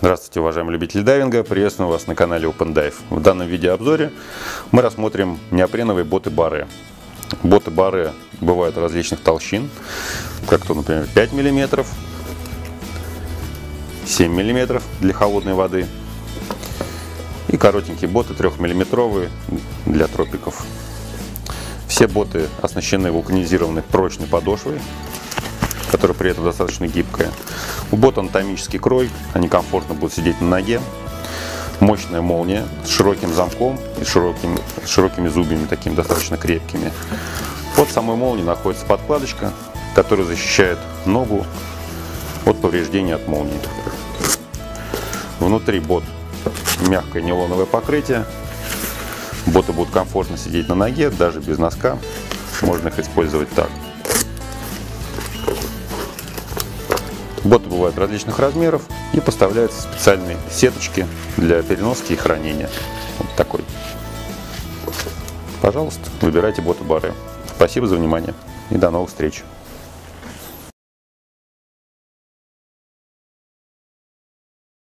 Здравствуйте, уважаемые любители дайвинга! Приветствую вас на канале Open Dive. В данном видеообзоре мы рассмотрим неопреновые боты Баре. Боты Баре бывают различных толщин, как то, например, 5 мм, 7 мм для холодной воды и коротенькие боты 3 мм для тропиков. Все боты оснащены вулканизированной прочной подошвой, которая при этом достаточно гибкая. У бота анатомический крой, они комфортно будут сидеть на ноге. Мощная молния с широким замком и широкими зубьями, такими достаточно крепкими. Под самой молнией находится подкладочка, которая защищает ногу от повреждения от молнии. Внутри бот мягкое нейлоновое покрытие. Боты будут комфортно сидеть на ноге, даже без носка. Можно их использовать так. Боты бывают различных размеров и поставляются специальные сеточки для переноски и хранения. Вот такой. Пожалуйста, выбирайте боты Баре. Спасибо за внимание и до новых встреч.